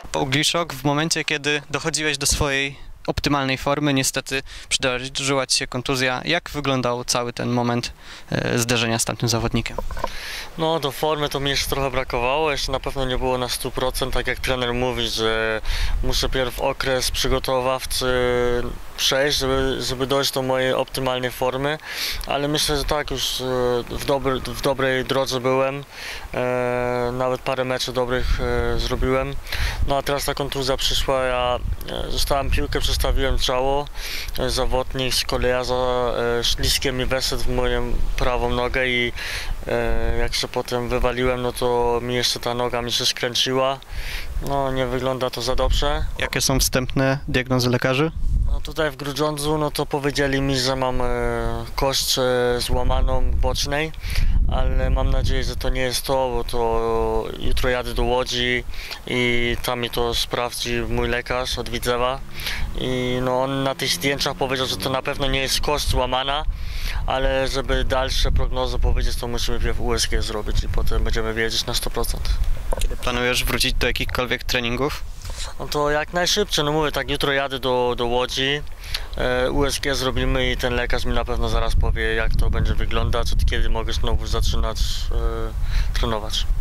Paul Gliszok, w momencie, kiedy dochodziłeś do swojej optymalnej formy, niestety przydarzyła ci się kontuzja. Jak wyglądał cały ten moment zderzenia z tamtym zawodnikiem? No, do formy to mi jeszcze trochę brakowało, jeszcze na pewno nie było na 100%, tak jak trener mówi, że muszę pierw okres przygotowawczy przejść, żeby dojść do mojej optymalnej formy, ale myślę, że tak, już w dobrej drodze byłem, nawet parę meczów dobrych zrobiłem, no a teraz ta kontuzja przyszła, ja zostałem piłkę, przestawiłem ciało, zawodnik z kolejarza śliskiem mi weszedł w moją prawą nogę i jak się potem wywaliłem, no to mi jeszcze ta noga mi się skręciła, no nie wygląda to za dobrze. Jakie są wstępne diagnozy lekarzy? No tutaj w Grudziądzu, no to powiedzieli mi, że mam kość złamaną bocznej, ale mam nadzieję, że to nie jest to, bo to jutro jadę do Łodzi i tam mi to sprawdzi mój lekarz od Widzewa i no on na tych zdjęciach powiedział, że to na pewno nie jest kość złamana, ale żeby dalsze prognozy powiedzieć, to musimy w USG zrobić i potem będziemy wiedzieć na 100%. Kiedy planujesz wrócić do jakichkolwiek treningów? No to jak najszybciej, no mówię, tak jutro jadę do Łodzi, USG zrobimy i ten lekarz mi na pewno zaraz powie, jak to będzie wyglądać, od kiedy mogę znowu zaczynać trenować.